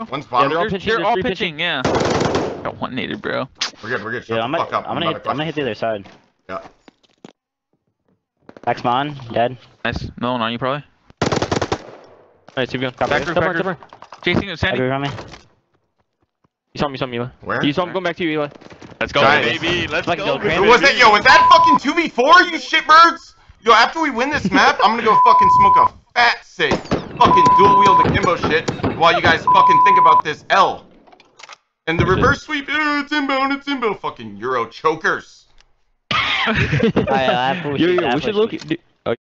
One's bottom. Yeah, they're all pitching, yeah. Got one naded, bro. We're good. Yeah, Shut the fuck up. I'm gonna hit the other side. Yeah. Back spawn, dead. Nice. Melon on you, probably. Alright, keep going. Back roof. Chasing it, Sandy. On me. You saw me, Eli. Where? You saw him going back to you, Eli. Let's go, Giants. baby. Let's Like go, Crim. baby. Who was that? Yo, was that fucking 2v4, you shitbirds? Yo, after we win this map, I'm gonna go fucking smoke a fat cig. Fucking dual wield akimbo shit while you guys fucking think about this L. And the reverse sweep, it's inbound. Fucking Euro chokers. We should look.